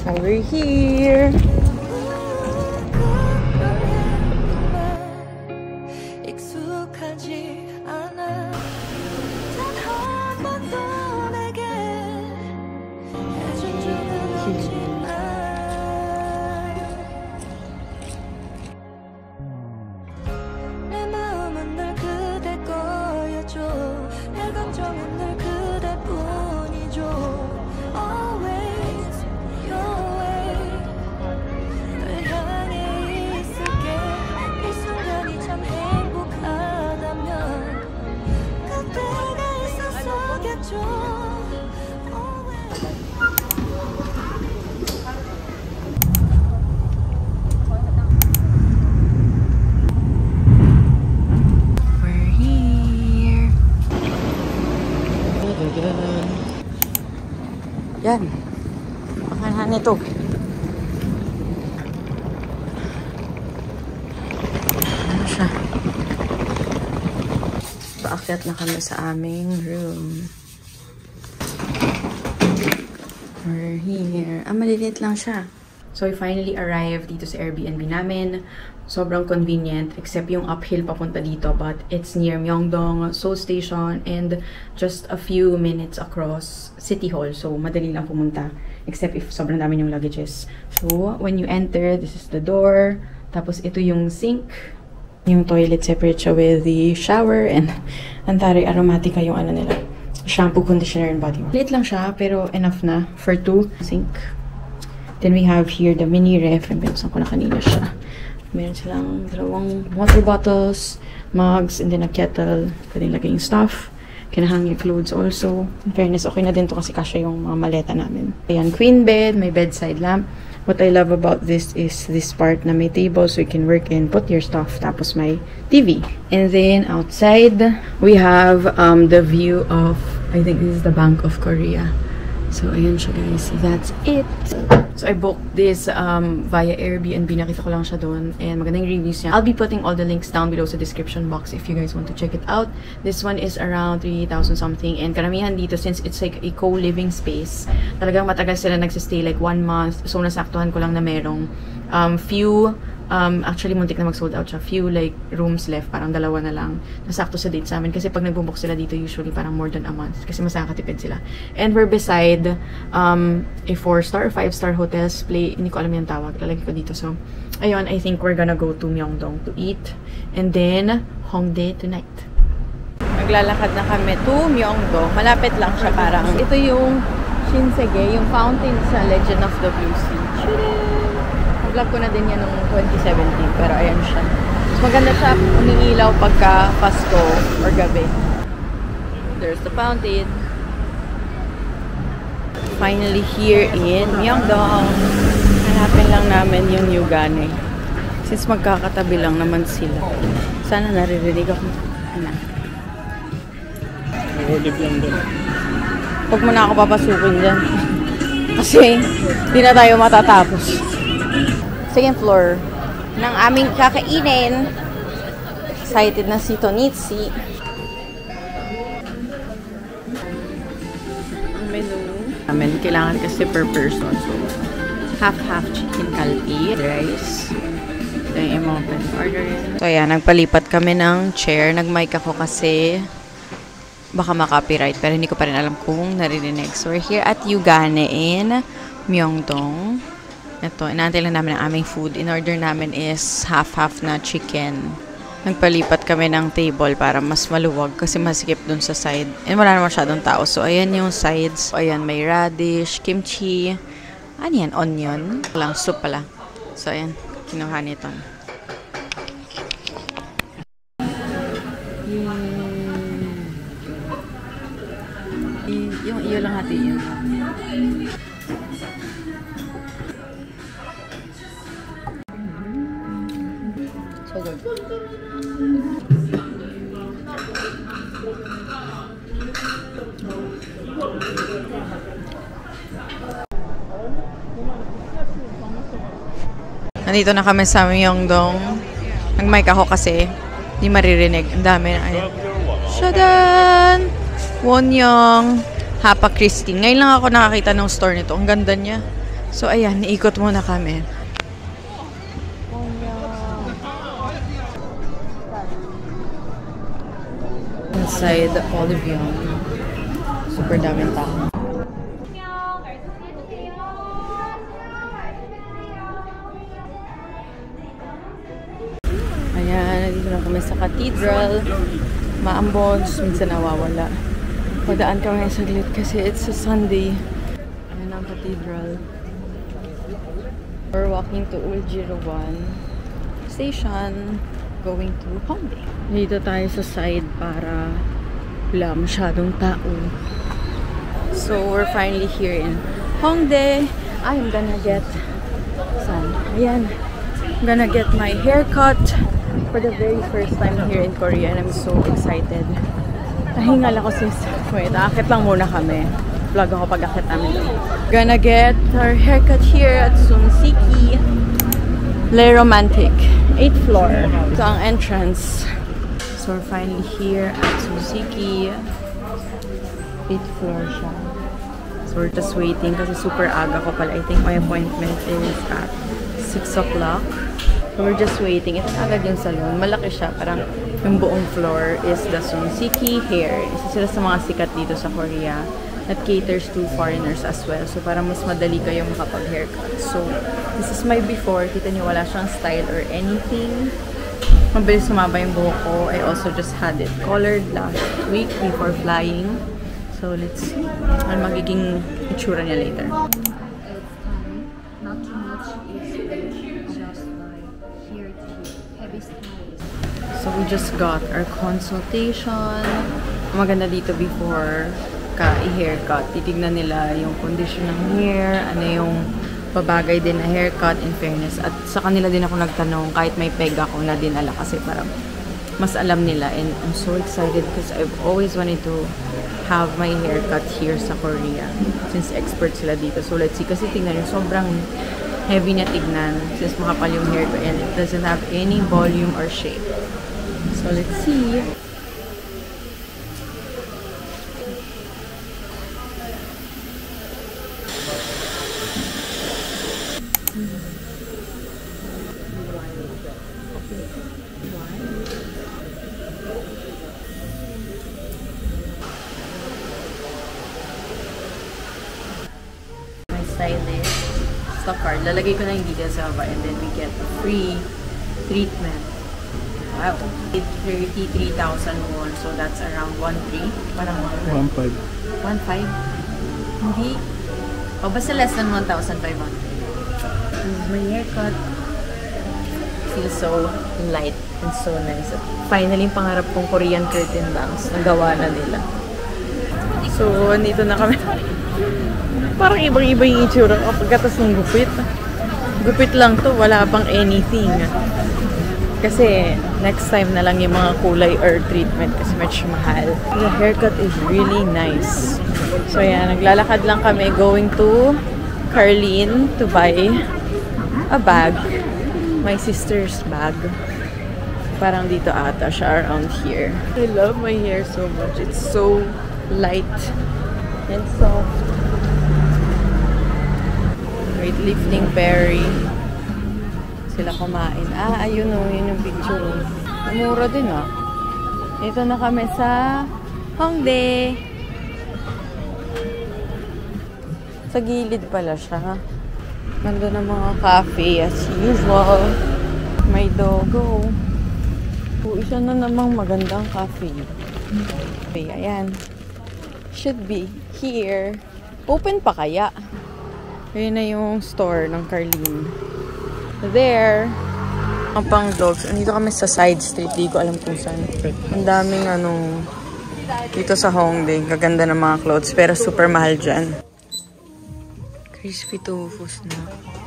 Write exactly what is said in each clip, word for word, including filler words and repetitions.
Over here. Yan. Makahan ito. Ano siya? Paakyat na kami sa aming room. We're here. Ah, maliliit lang siya. So, we finally arrived dito sa Airbnb namin. Sobrang convenient, except yung uphill papunta dito. But it's near Myeongdong, Seoul Station, and just a few minutes across City Hall. So, madali lang pumunta. Except if sobrang dami yung luggages. So, when you enter, this is the door. Tapos, ito yung sink. Yung toilet separate siya with the shower. And, antari aromatica yung ano nila. Shampoo, conditioner, and body wash. Liit lang siya, pero enough na for two. Sink. Then we have here the mini ref. And binuksan ko na kanina siya. Meron silang dalawang water bottles, mugs, and then a kettle. Pwedeng lagay yung stuff. Kinahang yung clothes also. In fairness, okay na din to kasi kasya yung mga maleta namin. Ayan, queen bed, may bedside lamp. What I love about this is this part na may table so you can work and put your stuff. Tapos may T V. And then outside, we have um, the view of, I think this is the Bank of Korea. So, ayan siya guys. That's it. So, I booked this um, via Airbnb. Nakita ko lang siya doon. And magandang reviews niya. I'll be putting all the links down below sa description box if you guys want to check it out. This one is around three thousand something. And karamihan dito, since it's like a co-living space, talagang matagal sila nagsistay like one month. So, nasaktuhan ko lang na merong um, few Um, actually, muntik na mag-sold out siya. Few, like, rooms left. Parang dalawa na lang. Nasakto sa date sa amin. Kasi pag nag-book sila dito, usually parang more than a month. Kasi mas nakakatipid sila. And we're beside um, a four-star or five-star hotels. Play, hindi ko alam yung tawag. Lalagay ko dito. So, ayun, I think we're gonna go to Myeongdong to eat. And then, Hongdae tonight. Naglalakad na kami to Myeongdong. Malapit lang siya parang. Ito yung Shinsegae, yung fountain sa Legend of the Blue Sea. Vlog ko na din yan noong twenty seventeen, pero ayan siya. So, maganda siya, umiilaw pagka Pasko or gabi. There's the fountain. Finally here in Myeongdong. Hanapin lang namin yung Yugane. Since magkakatabi lang naman sila. Sana naririnig ako. Ano? Ulip lang din. Huwag mo na ako papasukin dyan. Kasi, di na tayo matatapos. Second floor ng aming kakainin. Excited na si Tonitsi. Menu. Namin, kailangan kasi per person. So, half-half chicken kalpi, rice. Ito yung mga pwede orderin. So, ayan, nagpalipat kami ng chair. Nag-mic ako kasi baka makopyright. Pero hindi ko pa rin alam kung naririnig. So, we're here at Yugane in Myeongdong. Ito, inaantay lang namin ang aming food. In order namin is half-half na chicken. Nagpalipat kami ng table para mas maluwag kasi masikip dun sa side. And wala naman masyadong tao. So, ayan yung sides. So, ayan, may radish, kimchi. Ano yan? Onion. Lang, soup pala. So, ayan. Kinuha nito. Mm. Yung iyo lang hati yun. So good. Nandito na kami sa Myeongdong. Nag-mic ako kasi hindi maririnig. Ang dami na. Ayan. Shadan! Wonyong! Hapa Christine. Ngayon lang ako nakakita ng store nito. Ang ganda niya. So, ayan, iikot muna kami. Inside the Olivion. Super daming tao. Ayan, nandito na kami sa cathedral. Maambos, minsan nawawala. Padaan kami saglit kasi it's a Sunday. Ayan ang cathedral. We're walking to Uljirowan Station, going to Hongdae. Dito tayo sa side para wala masyadong tao. So, we're finally here in Hongdae. I'm gonna get sun. Ayan. I'm gonna get my haircut for the very first time here in Korea and I'm so excited. Nahingal ako sis. Wait, akit lang muna kami. Vlog ako pag akit namin. Gonna get our haircut here at Sunsiki Le Romantic. eighth floor. Ito ang entrance. So we're finally here at Sunsiki. eighth floor siya. So we're just waiting kasi super aga ko pala. I think my appointment is at six o'clock. So we're just waiting. Ito agad yung salon. Malaki siya. Parang yung buong floor is the Sunsiki Hair. Isa sila sa mga sikat dito sa Korea that caters to foreigners as well. So para mas madali kayong makapag-haircut. So this is my before. Kita niyo wala siyang style or anything. Mabilis sumaba yung buhok ko. I also just had it colored last week before flying. So let's see. Ano magiging itsura niya later. So we just got our consultation. Maganda dito before ka i-haircut. Titignan nila yung condition ng hair, ano yung babagay din na haircut in fairness. At sa kanila din ako nagtanong kahit may peg ako na dinala kasi parang mas alam nila. And I'm so excited because I've always wanted to have my haircut here sa Korea since expert sila dito. So let's see. Kasi tingnan yung sobrang heavy na tignan since makapal yung hair ko and it doesn't have any volume or shape. So let's see. My stylist stock card. Lalagay ko na yung details sa baba and then we get a free treatment. Wow. thirty-three thousand won. So that's around one three. Parang one five. one five? Hindi. O, basta less than one thousand five hundred. My haircut feels so light and so nice. At finally, pangarap kong Korean curtain bangs. Nagawa na nila. So, nandito na kami. Parang ibang-iba yung itsura kapagkatas ng gupit. Gupit lang to. Wala pang anything. Kasi next time na lang yung mga kulay or treatment kasi medyo mahal. The haircut is really nice. So yeah, naglalakad lang kami going to Carlin to buy a bag. My sister's bag. Parang dito ata siya around here. I love my hair so much. It's so light and soft. Weightlifting Perry. Sila kumain. Ah, ayun o. Yun yung picture. Mura din ah. Ito na kami sa Hongdae. Sa gilid pala siya. Nandun ang mga cafe as usual. May dogo. O, isa na namang magandang cafe. Okay, ayan. Should be here. Open pa kaya? Ayun na yung store ng Carlin. There. Ang pang dogs. Andito kami sa side street. Di ko alam kung saan. Ang daming ano dito sa Hongdae. Gaganda ng mga clothes. Pero super mahal dyan. Crispy tofu na.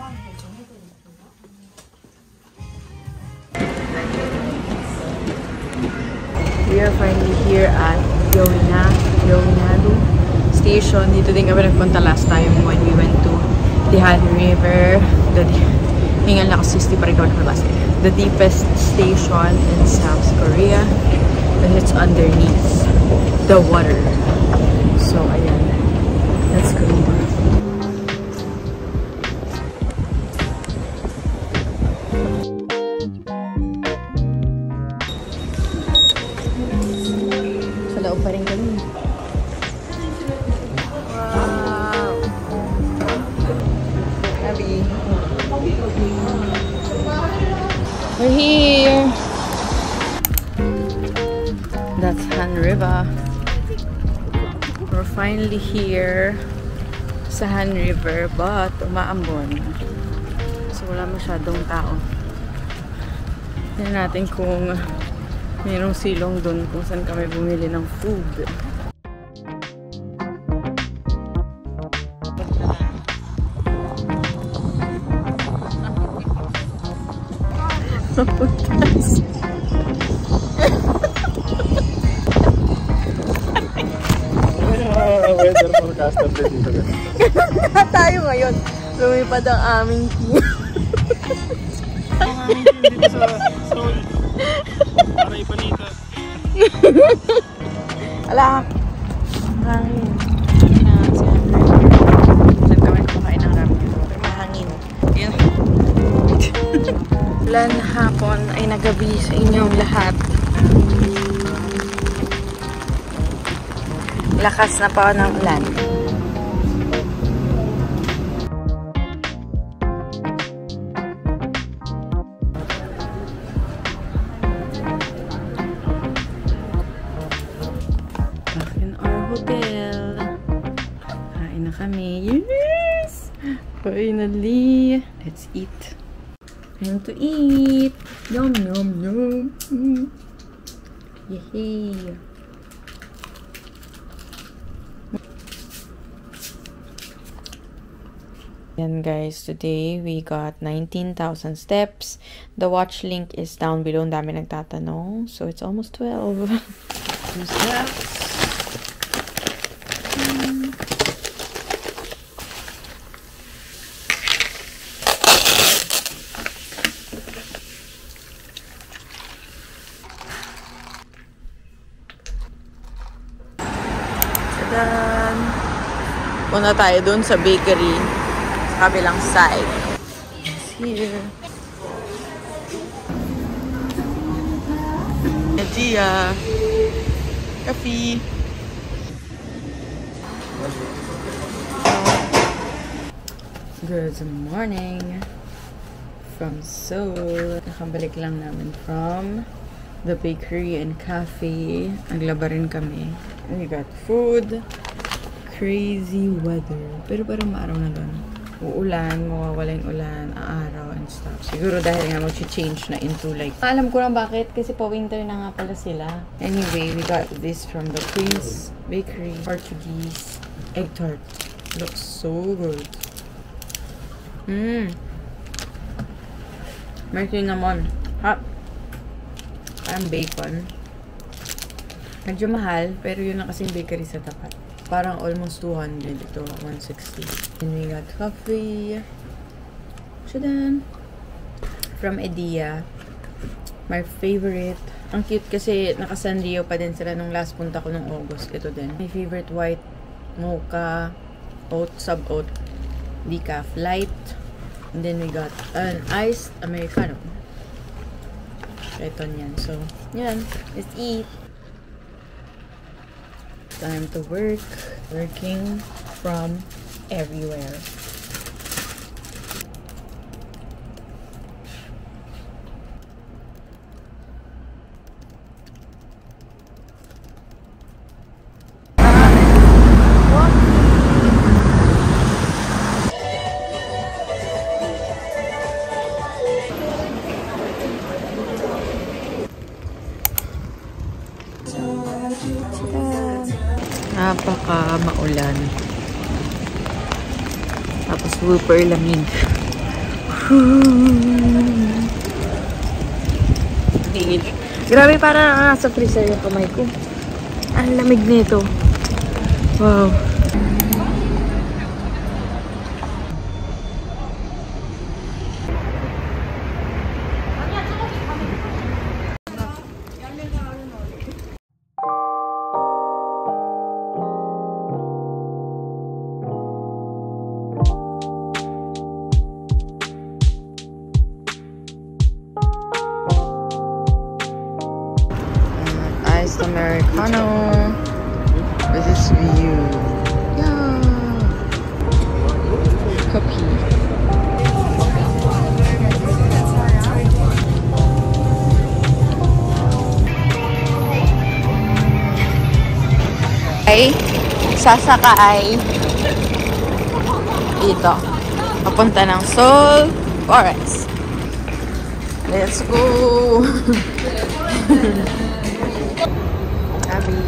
We are finally here at Yowina, Yowinadu Station. Dito din kami nagpunta last time when we went to Daehan River. The Hingal na kasi pa rin kami nakalabas. The deepest station in South Korea. And it's underneath the water. So, ayan. Let's go. pa rin kami. Wow! Abby. We're here! That's Han River. We're finally here sa Han River, but umaambon. So wala masyadong tao. Tignan natin kung mayroong silong dun kung saan kami bumili ng food. Papuntas. Weather forecaster din dito. Na tayo ngayon. Lumipad ang aming team. Ang aming team dito sa Seoul. Para ipanita. Ala! Hangin. Saan kami kumakain ng ramen? Pero mahangin. Yun. Ulan hapon ay nagabi sa inyong lahat. Lakas na pa ng ulan. Back in our hotel. Kain na kami. Yes! Finally! Let's eat. Time to eat! Yum, yum, yum! Yay! And guys, today we got nineteen thousand steps. The watch link is down below. Ang dami nagtatanong. So it's almost twelve. Two steps. Hmm. Tadan! Punta tayo dun sa bakery. Kabilang side. It's here. Nadia. Coffee. Good morning. From Seoul. Nakabalik lang namin from the bakery and cafe. Naglaba rin kami. We got food. Crazy weather. Pero parang maaraw na doon. Uulan, mawawala yung ulan, aaraw and stuff. Siguro dahil nga mag-change na into like... Alam ko lang bakit, kasi pa-winter na nga pala sila. Anyway, we got this from the Prince Bakery. Portuguese egg tart. Looks so good. Mmm. May cinnamon. Ha? Parang bacon. Medyo mahal, pero yun lang kasing bakery sa tapat. Parang almost two hundred. Ito, one sixty. And we got coffee. Shadan. From Edia. My favorite. Ang cute kasi naka-Sanrio pa din sila nung last punta ko nung August. Ito din. My favorite white mocha oat, sub-oat decaf light. And then we got an iced Americano. Ito yan. So, yan. Let's eat. Time to work. Working from everywhere. Napaka maulan. Tapos super lamig. Grabe, parang nasa freezer yung kamay ko. Ang lamig nito. Wow. Americano. at this view. Yeah. Copy. Ay, sasakay dito. Papunta ng Seoul Forest. Let's go! Abby.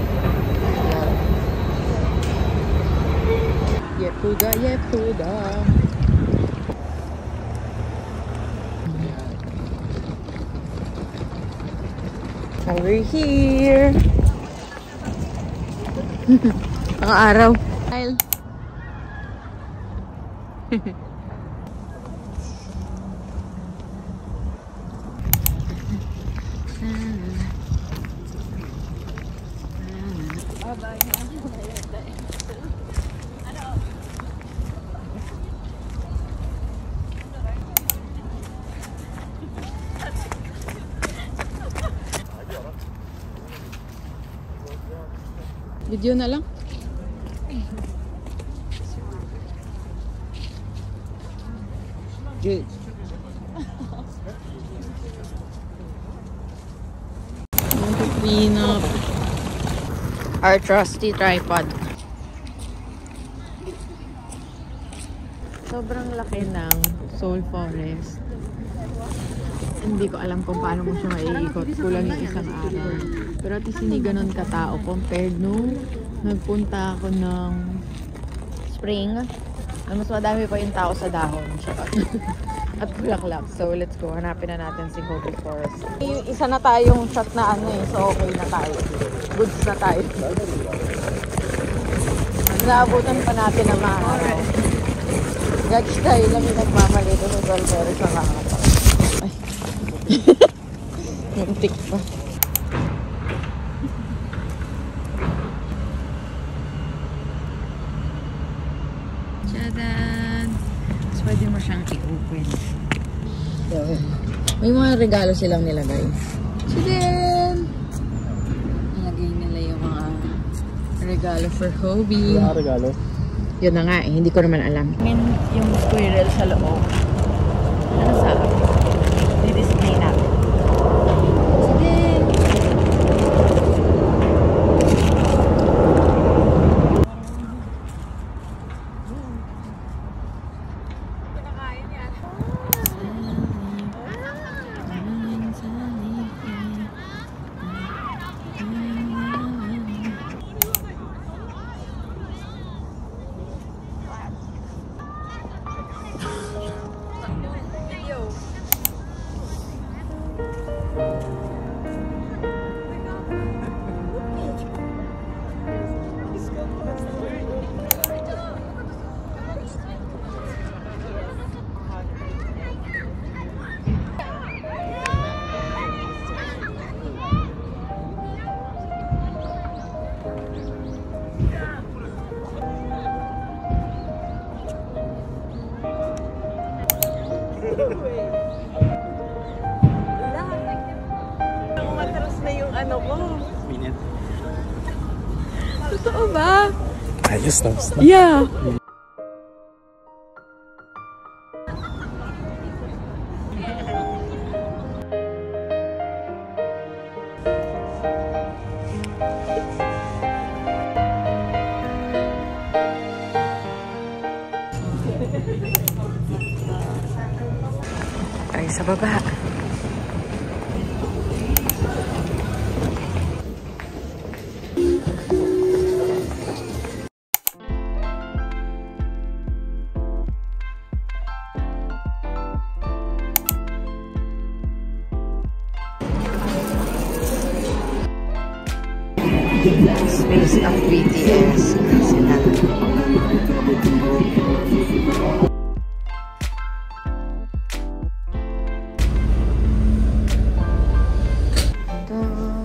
Yepuda, Yepuda. Over here. Ang araw. Video na lang. Good. Clean up our trusty tripod. Sobrang laki ng Seoul Forest. Hindi ko alam kung paano mo siya maiikot. Kulang yung isang araw. Pero at least hindi ganun katao compared nung nagpunta ako ng spring. Mas madami pa yung tao sa dahon. At bulaklak. So let's go. Hanapin na natin si Hobi Forest. Yung isa na tayong shot na ano eh. So okay na tayo. Goods na tayo. Naabutan pa natin ang mga araw. Judge tayo lang yung nagmamalito sa Seoul Forest sa mga araw. Ay. Muntik pa. Tadaan! So, pwede mo siyang i-open. May mga regalo silang nilagay. Tadaan! Nilagay nila yung mga regalo for Hobi. Yung regalo? Yun na nga eh, hindi ko naman alam. Yung squirrel sa loob. Ano sa i-display natin. Umatras na yung ano ko. Minute. Totoo ba? Ayos na. Yeah. Ay, sa baba. Space of B T S sila. Ito.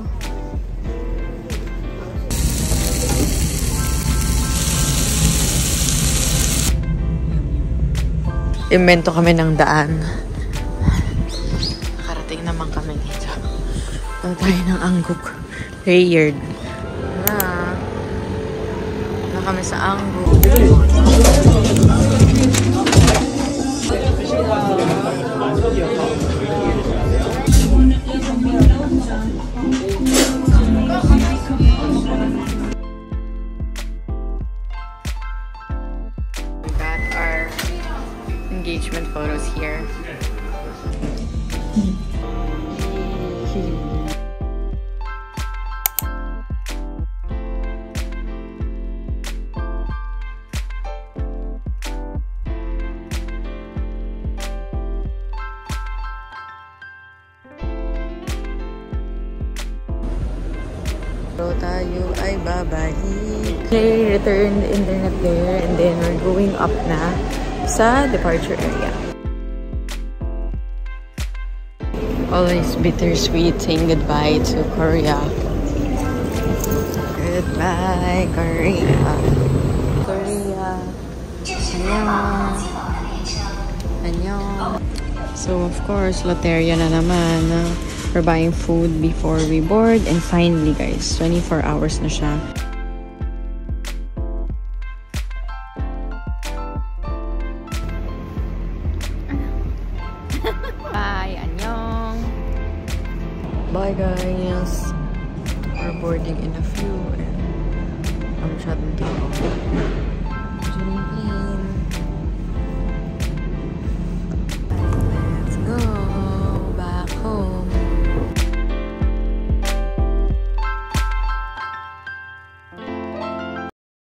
Invento kami ng daan. Nakarating naman kami dito. Ito tayo ng Angguk. Layered. Na. na kami sa Anggu. We got our engagement photos here. So, tayo ay babalik. Okay, return the internet there and then we're going up na sa departure area. Always bittersweet saying goodbye to Korea. Goodbye, Korea. Korea. Annyeong. Annyeong. So, of course, loteria na naman. We're buying food before we board. And finally, guys, twenty-four hours na siya. Bye, annyeong. Bye, guys. We're boarding in a few. And I'm shutting down.